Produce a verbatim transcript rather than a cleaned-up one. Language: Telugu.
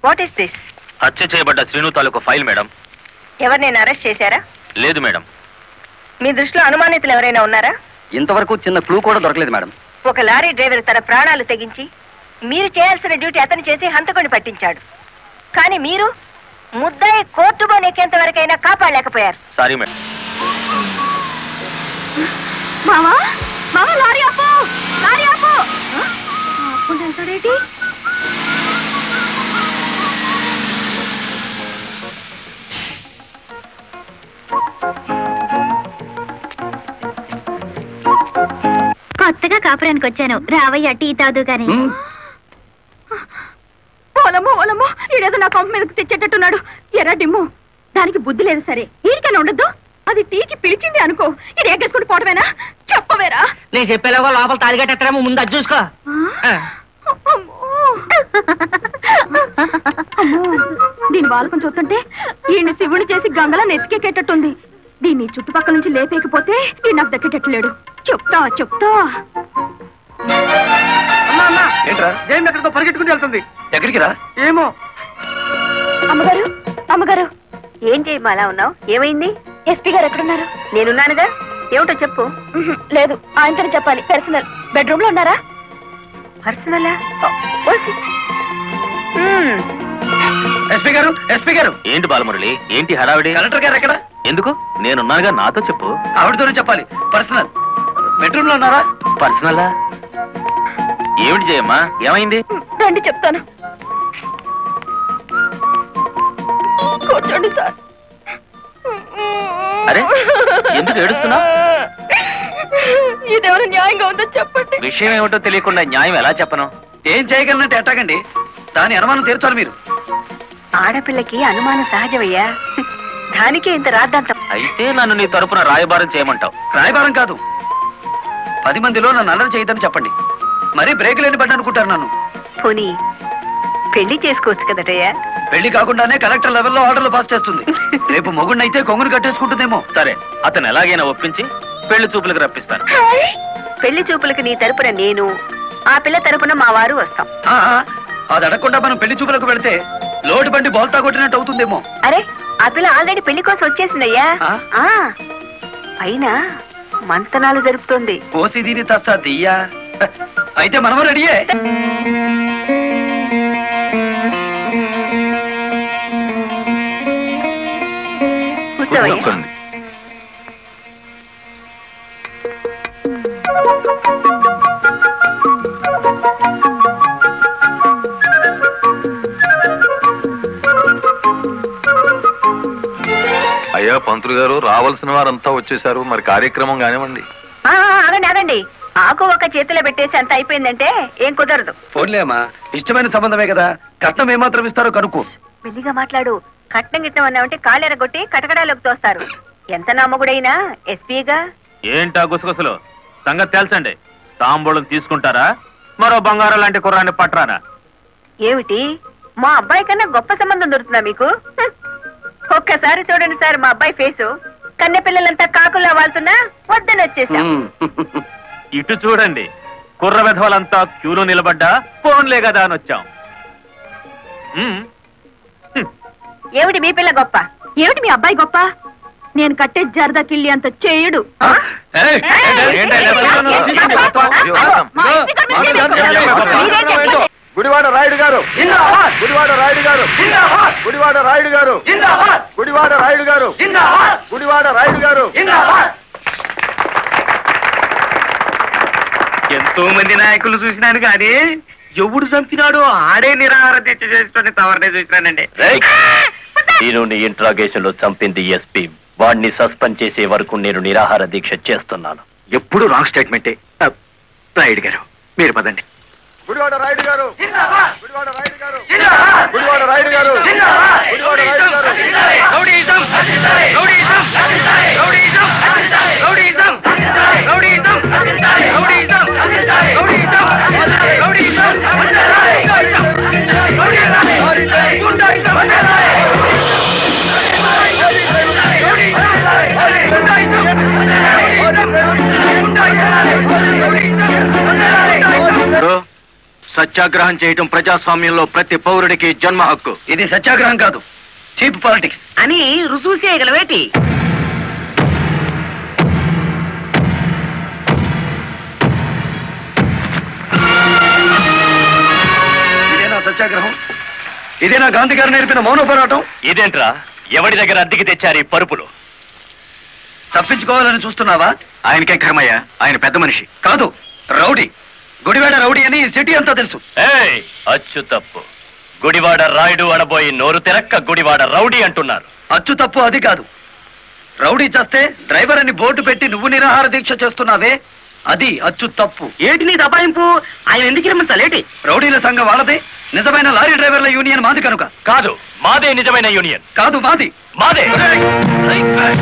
What is this? హత్య చేయబడ్డ శ్రీను తాలూకు ఫైల్ మేడం. ఎవరినైనా అరెస్ట్ చేశారా? లేదు మేడం. మీ దృష్టిలో అనుమానితులు ఎవరైనా ఉన్నారా? ఇంతవరకు చిన్న క్లూ కూడా దొరకలేదు మేడం. ఒక లారీ డ్రైవర్ తన ప్రాణాలు తెగించి మీరు చేయాల్సిన డ్యూటీ అతను చేసి హంతకుని పట్టించాడు. కానీ మీరు ముద్దాయి కోర్టులో నెక్కేంత వరకైనా కాపాడలేకపోయారు. Sorry madam. మామా మామా లారీ ఆపు, లారీ ఆపు. ఆపుకుంటాడేంటి? కొత్తగా కాపురానికి వచ్చాను, రావయ్య టీ తాదు గాని. ఓలమ్మో ఓలమ్మో, ఈడేదో నా కొంప మీదకి తెచ్చేటట్టున్నాడు. ఎర్ర డిమ్ము, దానికి బుద్ధి లేదు. సరే ఈడికైనా ఉండద్దు. అది టీకి పిలిచింది అనుకో, ఇది ఎగ్గేసుకుంటూ పోవటమేనా? చెప్పవేరా? నేను చెప్పేలాగో లోపల తాలిగట్టేమో ముందు అది చూసుకో. దీని బాలకం చూస్తుంటే ఈయన శివుని చేసి గంగలా నెత్తికెక్కేటట్టుంది. దీన్ని చుట్టుపక్కల నుంచి లేపేకపోతే ఈ నాకు దక్కేటట్లేడు. చెప్తా చెప్తా. ఎక్కడికో పరిగెట్టుకుని వెళ్తుంది. ఎక్కడికి రా? ఏమో. అమ్మగారు అమ్మగారు, ఏం చేయమా అలా ఉన్నావు? ఏమైంది? ఎస్పీ గారు ఎక్కడున్నారు? నేనున్నానుగా. ఏమిటో చెప్పు. లేదు, ఆయనతో చెప్పాలి. పర్సనల్. బెడ్రూమ్ లో ఉన్నారా? పర్సనలా? ఎస్పీ గారు, ఎస్పీ గారు. ఏంటి బాలమురళి, ఏంటి హడావిడి? కలెక్టర్ గారు ఎక్కడ? ఎందుకు? నేనున్నానుగా, నాతో చెప్పు. ఆవిడతోనే చెప్పాలి. పర్సనల్. బెడ్రూమ్ లో ఉన్నారా? పర్సనలా? ఏమిటి చేయమ్మా, ఏమైంది? రండి చెప్తాను. కూర్చోండి సార్. అరే, ఎందుకు ఏడుస్తున్నావు? ఇదేమైనా న్యాయంగా ఉందో చెప్పండి. విషయం ఏమిటో తెలియకుండా న్యాయం ఎలా చెప్పను? ఏం చేయగలనంటే ఎట్టాగండి, దాని అనుమానం తీర్చాలి మీరు. ఆడపిల్లకి అనుమానం సహజమయ్యా, దానికే ఇంత రాద్దాంతం. అయితే నన్ను నీ తరపున రాయబారం చేయమంటావు? రాయబారం కాదు, పది మందిలో నన్ను అల్లరి చేయదని చెప్పండి. మరీ బ్రేక్ లేని పడ్డ అనుకుంటారు నన్ను. పోనీ పెళ్లి చేసుకోవచ్చు కదటయ్యా? పెళ్లి కాకుండానే కలెక్టర్ లెవెల్లో ఆర్డర్లు పాస్ చేస్తుంది. రేపు మొగుడినైతే కొంగుని కట్టేసుకుంటుందేమో. సరే, అతను ఎలాగైనా ఒప్పించి పెళ్లి చూపులకు రప్పిస్తాను. పెళ్లి చూపులకు నీ తరపున నేను, ఆ పిల్ల తరపున మా వారు వస్తాం. అది అడగకుండా మనం పెళ్లి చూపులకు వెళితే లోటు బండి బోల్తా కొట్టినట్టు అవుతుందేమో. అరే, ఆ పిల్ల ఆల్రెడీ పెళ్లి కోసం వచ్చేసిందయ్యా. పైన మంతనాలు జరుపుతోంది. పోసి దీని తస్తా తీయ్యా. అయితే మనము రెడీయే. కూర్చోండి. అయ్యా పంతులు గారు, రావాల్సిన వారంతా వచ్చేసారు. మరి కార్యక్రమం కానివ్వండి. అదండి అదండి, ఆకు ఒక చేతిలో పెట్టేసి అంత అయిపోయిందంటే ఏం కుదరదు. పోన్లేమ్మా, ఇష్టమైన సంబంధమే కదా, కట్నం ఏమాత్రం ఇస్తారో కనుక్కో. మెల్లిగా మాట్లాడు. కట్నం గిట్నం అన్నామంటే కాళ్ళెరగొట్టి కటకడాలోకి తోస్తారు. ఎంత నమ్మగుడైనా ఎస్పీగా. ఏంటా గుసగుసలు? సంగతి తెలుసండి. తాంబూలం తీసుకుంటారా, మరో బంగారం లాంటి కుర్రాన్ని పట్టరానా? ఏమిటి, మా అబ్బాయి కన్నా గొప్ప సంబంధం దొరుకుతుందా మీకు? ఒక్కసారి చూడండి సార్ మా అబ్బాయి ఫేసు. కన్నె పిల్లలంతా కాకుల్లా వాళ్తున్నా వద్దని వచ్చేసాం. ఇటు చూడండి, కుర్ర వెధవలంతా క్యూలో నిలబడ్డా ఫోన్లే కదా అని వచ్చాం. ఏమిటి మీ పిల్ల గొప్ప? ఏమిటి మీ అబ్బాయి గొప్ప? నేను కట్టే జరదా కిళ్ళి అంత చేయడు. గుడివాడ రాయుడు గారు, గుడివాడ రాయుడు గారు, గుడివాడ రాయుడు గారు, గుడివాడ రాయుడు గారు, గుడివాడ రాయుడు గారు. ఎంతో మంది నాయకులు చూసినాను కానీ ఎవడు చంపినాడు ఆడే నిరాహార దీక్ష చేసుకుని తవరనే చూసినానండి. నేను ఇంట్రాగేషన్ లో చంపింది ఎస్పీ. వాడిని సస్పెండ్ చేసే వరకు నేను నిరాహార దీక్ష చేస్తున్నాను. ఎప్పుడు రాంగ్ స్టేట్మెంటే. రాయుడు గారు మీరు పదండి. గుడివాడ రాయుడు గారు, గుడివాడ రాయుడు గారు, గుడివాడ రాయుడు గారు, గుడివాడ రాయుడు గారు. Rowdyism, rowdyism, rowdyism, rowdyism, rowdyism, rowdyism, rowdyism, rowdyism, సత్యాగ్రహం చేయటం ప్రజాస్వామ్యంలో ప్రతి పౌరుడికి జన్మ హక్కు. ఇది సత్యాగ్రహం కాదు, చీప్ పాలిటిక్స్ అని రుజువు చేయగలవేటి? ఇదేనా సత్యాగ్రహం? ఇదేనా గాంధీ గారు నేర్పిన మౌన పోరాటం? ఇదేంట్రా, ఎవడి దగ్గర అద్దెకి తెచ్చారు ఈ పరుపులు? తప్పించుకోవాలని చూస్తున్నావా? ఆయనకే కర్మయ్య, ఆయన పెద్ద మనిషి కాదు, రౌడీ. గుడివాడ రౌడీ అని ఈ సిటీ అంతా తెలుసు. ఏయ్, అచ్చు తప్పు. గుడివాడ రాయుడు అనబోయి నోరు తెరక్క గుడివాడ రౌడీ అంటున్నారు. అచ్చు తప్పు అది కాదు. రౌడీ చేస్తే డ్రైవర్ అని బోర్డు పెట్టి నువ్వు నిరాహార దీక్ష చేస్తున్నావే, అది అచ్చు తప్పు. ఏటి నీ దబాయింపు? ఆయన ఎందుకు రమ్మంటాలేటి? రౌడీల సంఘం వాళ్ళదే, నిజమైన లారీ డ్రైవర్ల యూనియన్ మాది కనుక. కాదు, మాదే నిజమైన యూనియన్. కాదు, మాది మాదే.